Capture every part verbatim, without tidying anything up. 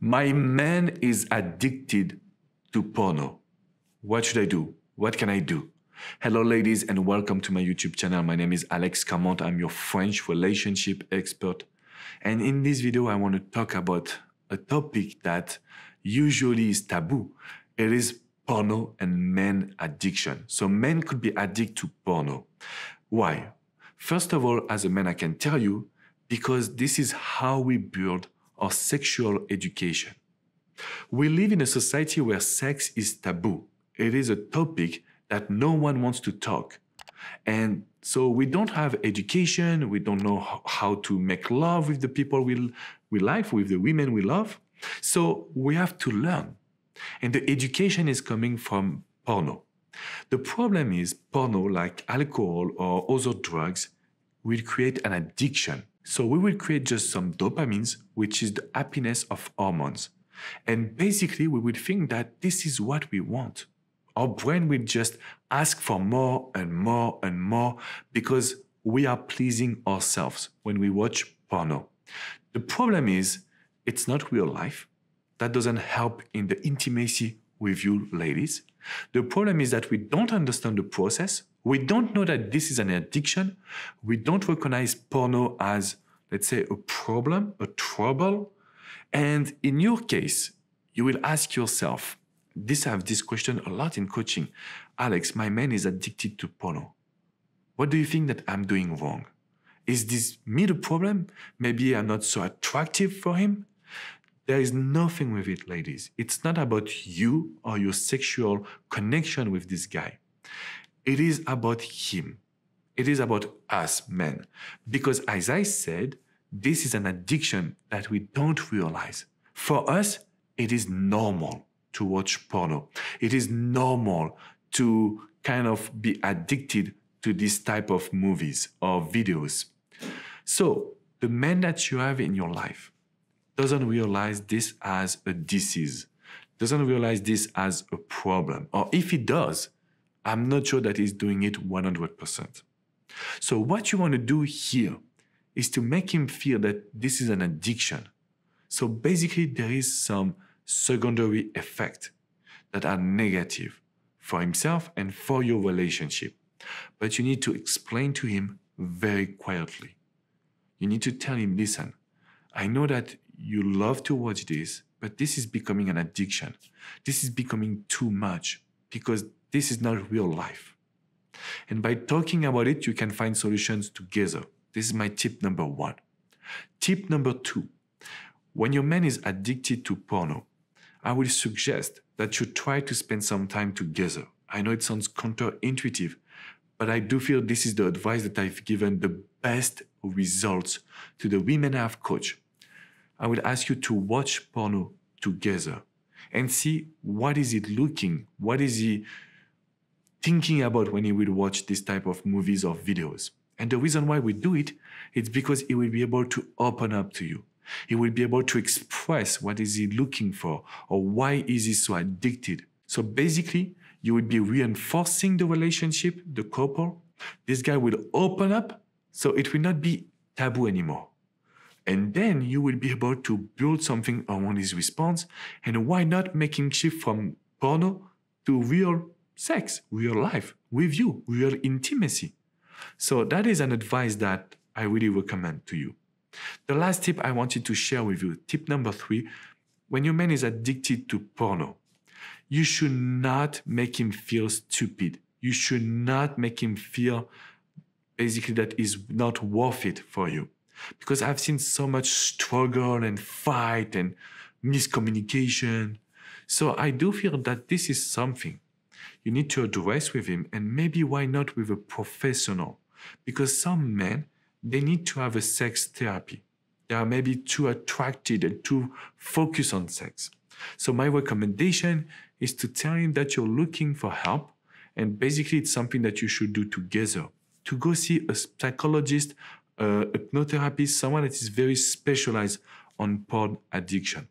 My man is addicted to porno. What should I do? What can I do? Hello ladies and welcome to my YouTube channel. My name is Alex Cormont. I'm your French relationship expert. And in this video, I want to talk about a topic that usually is taboo. It is porno and men addiction. So men could be addicted to porno. Why? First of all, as a man, I can tell you, because this is how we build our sexual education. We live in a society where sex is taboo. It is a topic that no one wants to talk. And so we don't have education. We don't know how to make love with the people we, we like, with the women we love. So we have to learn. And the education is coming from porno. The problem is porno, like alcohol or other drugs, will create an addiction. So we will create just some dopamines, which is the happiness of hormones. And basically, we will think that this is what we want. Our brain will just ask for more and more and more because we are pleasing ourselves when we watch porno. The problem is, it's not real life. That doesn't help in the intimacy with you ladies. The problem is that we don't understand the process. We don't know that this is an addiction. We don't recognize porno as, let's say, a problem, a trouble. And in your case, you will ask yourself, this I have this question a lot in coaching. Alex, my man is addicted to porno. What do you think that I'm doing wrong? Is this me the problem? Maybe I'm not so attractive for him? There is nothing with it, ladies. It's not about you or your sexual connection with this guy. It is about him. It is about us men. Because as I said, this is an addiction that we don't realize. For us, it is normal to watch porno. It is normal to kind of be addicted to this type of movies or videos. So the man that you have in your life doesn't realize this as a disease, doesn't realize this as a problem. Or if he does, I'm not sure that he's doing it one hundred percent. So what you want to do here is to make him feel that this is an addiction. So basically, there is some secondary effects that are negative for himself and for your relationship. But you need to explain to him very quietly. You need to tell him, listen, I know that you love to watch this, but this is becoming an addiction. This is becoming too much because this is not real life. And by talking about it, you can find solutions together. This is my tip number one. Tip number two, when your man is addicted to porno, I will suggest that you try to spend some time together. I know it sounds counterintuitive, but I do feel this is the advice that I've given the best results to the women I've coached. I would ask you to watch porno together and see what is it looking, what is he thinking about when he will watch this type of movies or videos. And the reason why we do it is because he will be able to open up to you. He will be able to express what is he looking for or why is he so addicted. So basically, you will be reinforcing the relationship, the couple. This guy will open up, so it will not be taboo anymore. And then you will be able to build something around his response. And why not make him shift from porno to real sex, real life, with you, real intimacy? So that is an advice that I really recommend to you. The last tip I wanted to share with you, tip number three, when your man is addicted to porno, you should not make him feel stupid. You should not make him feel basically that is not worth it for you. Because I've seen so much struggle and fight and miscommunication. So I do feel that this is something you need to address with him, and maybe why not with a professional? Because some men, they need to have a sex therapy. They are maybe too attracted and too focused on sex. So my recommendation is to tell him that you're looking for help, and basically it's something that you should do together. To go see a psychologist, a hypnotherapist, someone that is very specialized on porn addiction.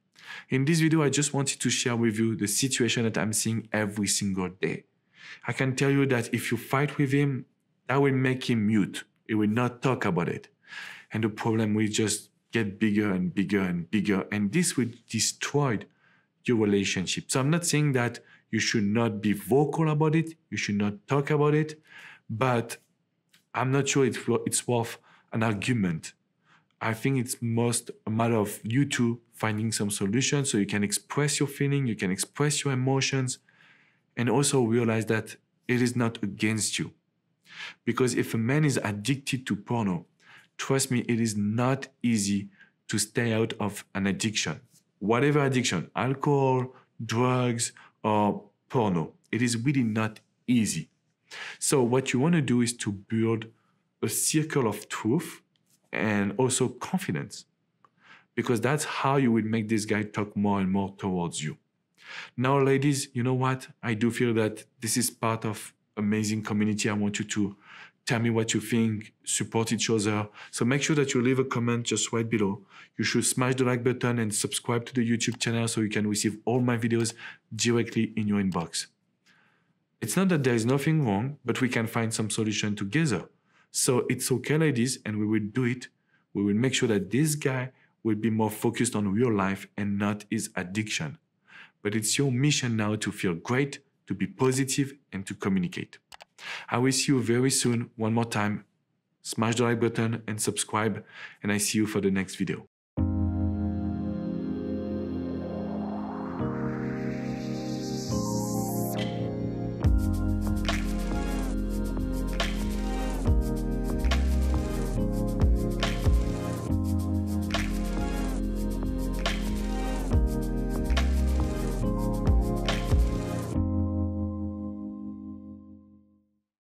In this video, I just wanted to share with you the situation that I'm seeing every single day. I can tell you that if you fight with him, that will make him mute. He will not talk about it. And the problem will just get bigger and bigger and bigger, and this will destroy your relationship. So I'm not saying that you should not be vocal about it, you should not talk about it, but I'm not sure it's worth an argument. I think it's most a matter of you two finding some solution so you can express your feeling, you can express your emotions, and also realize that it is not against you. Because if a man is addicted to porno, trust me, it is not easy to stay out of an addiction. Whatever addiction, alcohol, drugs, or porno, it is really not easy. So what you want to do is to build a circle of truth and also confidence, because that's how you will make this guy talk more and more towards you. Now, ladies, you know what? I do feel that this is part of amazing community. I want you to tell me what you think, support each other. So make sure that you leave a comment just right below. You should smash the like button and subscribe to the YouTube channel so you can receive all my videos directly in your inbox. It's not that there is nothing wrong, but we can find some solution together. So it's okay, ladies, and we will do it. We will make sure that this guy will be more focused on real life and not his addiction. But it's your mission now to feel great, to be positive, and to communicate. I will see you very soon. One more time, smash the like button and subscribe, and I see you for the next video.